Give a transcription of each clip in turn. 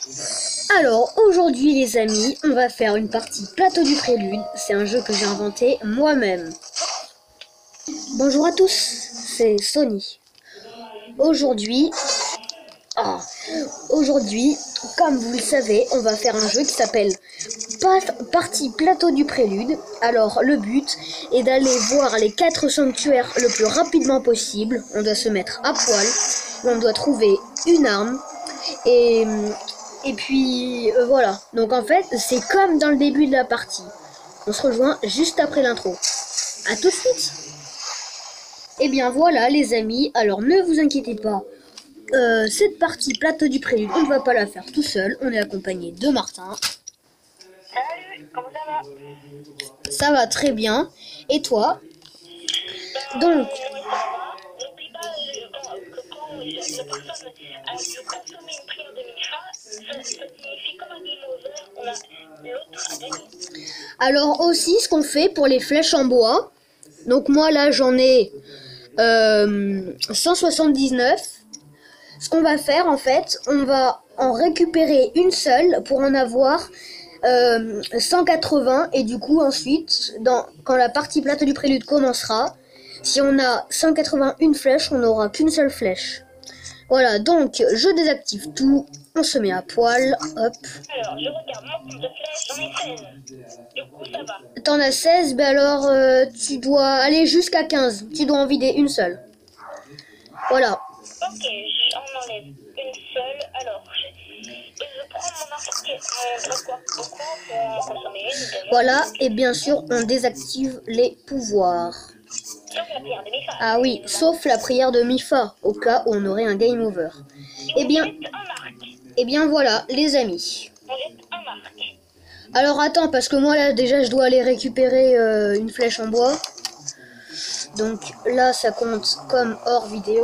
Alors aujourd'hui les amis, on va faire une partie plateau du prélude. C'est un jeu que j'ai inventé moi-même. Bonjour à tous, c'est Sony. Aujourd'hui, comme vous le savez, on va faire un jeu qui s'appelle partie plateau du prélude. Alors le but est d'aller voir les 4 sanctuaires le plus rapidement possible. On doit se mettre à poil, on doit trouver une arme et puis voilà. Donc en fait c'est comme dans le début de la partie. On se rejoint juste après l'intro. À tout de suite. Et bien voilà les amis, alors ne vous inquiétez pas. Cette partie plateau du prélude, on ne va pas la faire tout seul, on est accompagné de Martin. Salut, comment ça va? Ça va très bien. Et toi? Donc, Moi ça va. N'oublie pas que quand la personne a dû consommer une prière de Micha, ça signifie comme un game over, l'autre a gagné. alors aussi ce qu'on fait pour les flèches en bois. Donc moi là j'en ai 179. Ce qu'on va faire en fait, on va en récupérer une seule pour en avoir 180 et du coup ensuite quand la partie plateau du prélude commencera, si on a 181 flèches, on n'aura qu'une seule flèche. Voilà, donc je désactive tout, on se met à poil, hop. Alors, je regarde mon compte de flèches, j'en ai 16. Du coup, ça va. T'en as 16, ben alors tu dois aller jusqu'à 15, tu dois en vider une seule. Voilà. Ok, j'en enlève une seule. Alors, je prends mon quoi beaucoup pour en consommer une, évidemment. Voilà, et bien sûr on désactive les pouvoirs. Sauf la prière de Micha. Ah oui, sauf la prière de Mifa, au cas où on aurait un game over. Et on jette un arc. Eh bien voilà, les amis. On jette un arc. Alors attends, parce que moi là déjà je dois aller récupérer une flèche en bois. Donc là ça compte comme hors vidéo.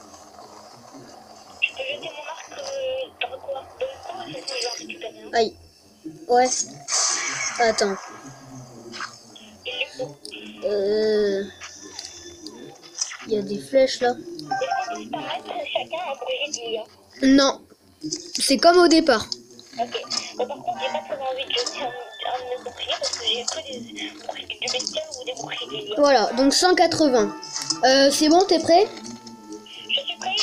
Je peux jeter mon arc dans quoi? Dans quoi? C'est ce que je vais récupérer. Aïe. Ouais. Attends. Il y a des flèches là. Est-ce qu'on peut pas mettre chacun un projectile? Non. C'est comme au départ. Ok. Bon, par contre, j'ai pas très envie de jeter un de mes boucliers parce que j'ai que des boucliers du bestial ou des boucliers. Voilà, donc 180. C'est bon, t'es prêt? Je suis prêt.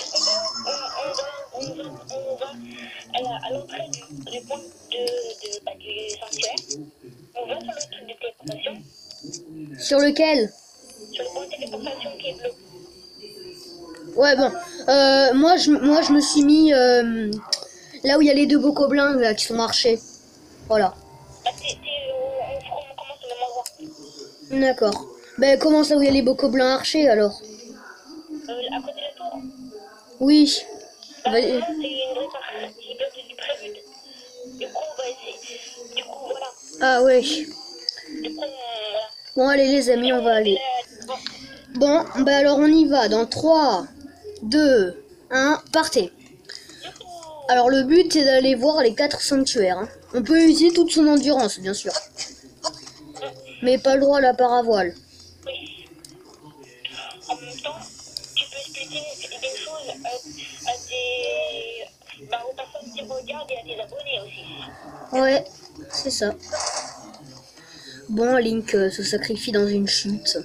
On va à l'entrée du point du sanctuaire. On va sur le truc de téléportation. Sur lequel? Sur le point de téléportation qui est bleu. Ouais, bon. Moi, je me suis mis là où il y a les 2 bocoblins là, qui sont marchés. Voilà. Bah, on commence au même endroit. D'accord. Ben, comment ça où il y a les bocoblins archés alors? À côté de la tour. Oui. Bah, c'est une vraie partie du prélude. Du coup, bah, du coup, voilà. Ah ouais. Du coup, voilà. Bon, allez les amis, on va aller. Bon, ben alors on y va dans 3, 2, 1, partez. Alors le but c'est d'aller voir les 4 sanctuaires. Hein. On peut utiliser toute son endurance, bien sûr. Mais pas le droit à la paravoile. Oui. En même temps, tu peux expliquer des choses aux personnes qui regardent et à tes abonnés aussi. Ouais, c'est ça. Bon, Link se sacrifie dans une chute.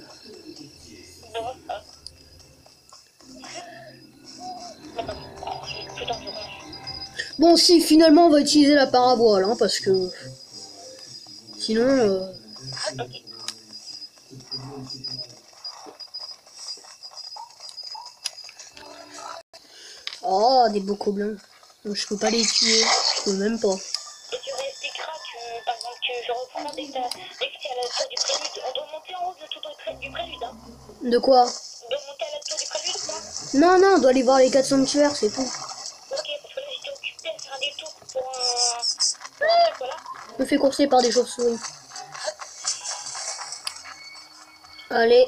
Bon, si, finalement, on va utiliser la paravoile, hein, parce que... Sinon... Oh, des bocoblins. Donc, je peux pas les tuer. Je peux même pas. Et tu réexpliqueras, par exemple, je reprends dès que tu es à la tour du prélude. On doit monter en haut de tout du prélude, hein. De quoi? On doit monter à la tour du prélude ou pas? Non, non, on doit aller voir les 4 sanctuaires, c'est tout. Ok, parce que là, j'étais occupé à faire un détour pour un truc, voilà. Je me fais courser par des chauves-souris. Allez.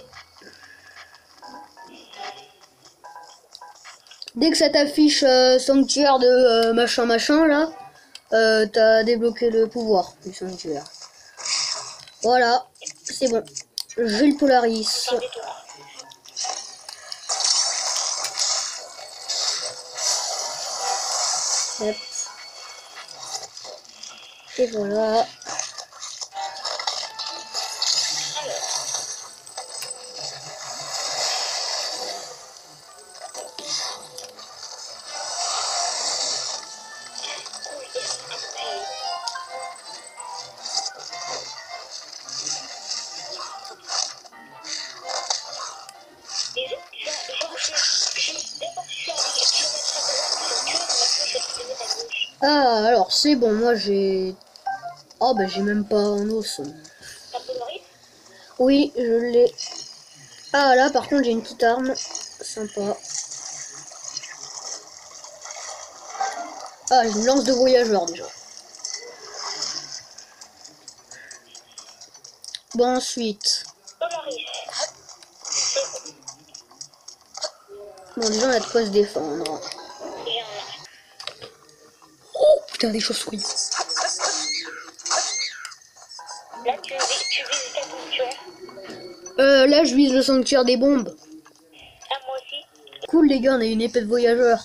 Dès que ça t'affiche sanctuaire de machin machin là, t'as débloqué le pouvoir du sanctuaire. Voilà, c'est bon. J'ai le Polaris. Hop. Et voilà. Ah, alors c'est bon, moi j'ai... Oh, bah j'ai même pas un os. Oui, je l'ai. Ah, là par contre j'ai une petite arme. Sympa. Ah, j'ai une lance de voyageur déjà. Bon, ensuite. Bon, déjà on a de quoi se défendre. Oh, putain, des chauves-souris. Là, tu vises quel sanctuaire? Là je vise le sanctuaire des bombes. Ah, moi aussi. Cool les gars, on a une épée de voyageur.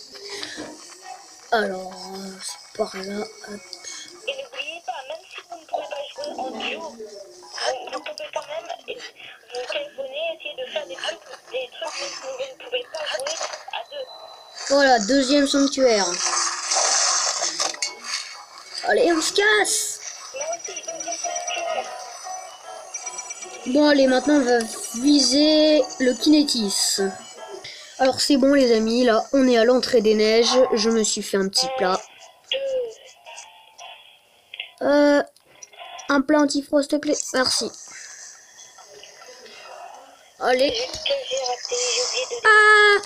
Alors, c'est par là. Hop. Et n'oubliez pas, même si vous ne pouvez pas jouer en duo, vous pouvez quand même vous téléphoner, essayer de faire des trucs même si vous ne pouvez pas jouer à deux. Voilà, deuxième sanctuaire. Allez, on se casse. Moi aussi, deuxième sanctuaire. Bon, allez, maintenant on va viser le kinétis. Alors c'est bon les amis, là on est à l'entrée des neiges. Je me suis fait un petit plat. Un plat anti-froid s'il te plaît. Merci. Allez. Juste que j'ai raté, j'ai oublié de... Ah,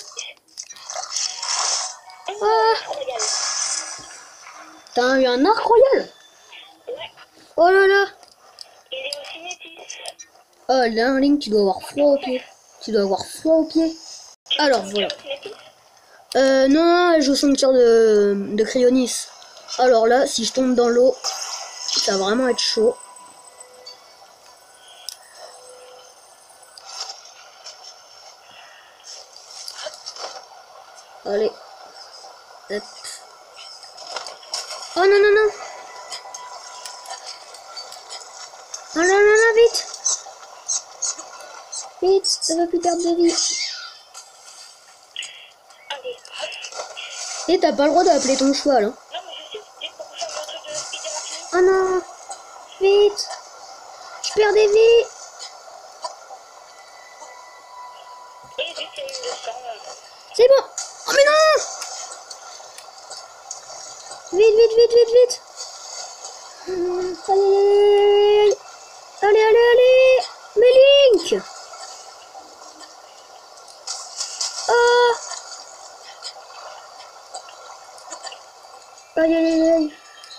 ah. Royal. T'as eu un arc royal? Ouais, Oh là là. il est aussi métis. Oh là, Link, tu dois avoir froid aux pieds. Tu dois avoir froid aux pieds. Alors voilà. Non, je joue au sanctuaire de Cryonis. Alors là, si je tombe dans l'eau, ça va vraiment être chaud. Allez. Hop. Oh non, non, non. Oh non, non, non, vite. Vite, ça va plus perdre de vie. Allez. Et t'as pas le droit d'appeler ton cheval, hein. Non, mais je sais, c'est pour faire le truc de Spider Infini. Oh non. Vite. Je perds des vies. Et juste, il y a eu le sang. C'est bon. Oh mais non. Vite, vite, vite, vite, vite. Allez, allez, allez, allez. Mais Link. Oh. Aïe, aïe, aïe, aïe.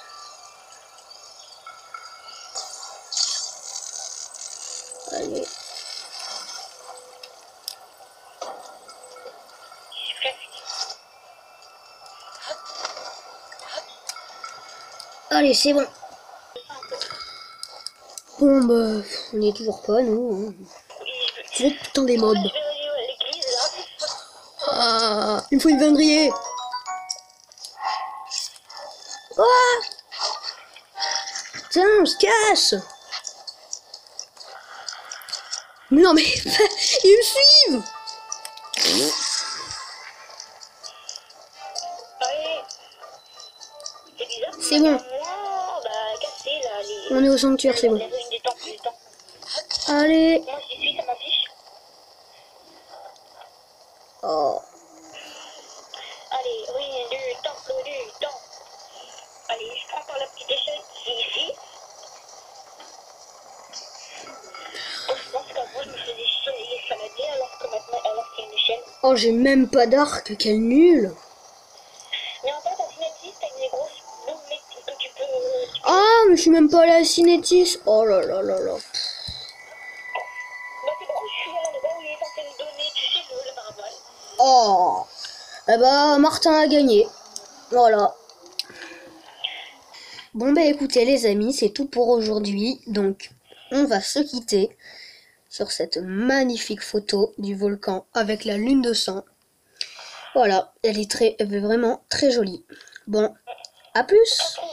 Allez. Allez, c'est bon. Bon, bah, on est toujours pas, nous. Hein. C'est putain des mobs. Je vais aller à l'église, là. Ah, il me faut une vindrier. Oh. Tiens, on se casse. Mais non, mais ils me suivent. Allez. C'est bizarre. C'est bon. Moi, bah, cassé, là, les... On est au sanctuaire, c'est bon. Les ruines du temps. Allez. Moi, j'y suis, ça m'affiche. Oh. Allez, ruines du temps. Allez, je prends par la petite échelle qui est ici. Bon, je pense qu'avant, je me faisais chier et escalader, alors que maintenant, alors qu'il y a une échelle. Oh, j'ai même pas d'arc, quel nul. Mais en fait, à Cinétis, t'as une grosse boule que tu peux... Ah, mais je suis même pas allée à Cinétis. Oh là là là là. Bah, c'est bon, je suis à l'endroit où il est censé me donner, tu sais, le barbare. Oh. Eh bah, Martin a gagné. Voilà. Bon bah écoutez les amis, c'est tout pour aujourd'hui. Donc, on va se quitter sur cette magnifique photo du volcan avec la lune de sang. Voilà, elle est vraiment très jolie. Bon, à plus.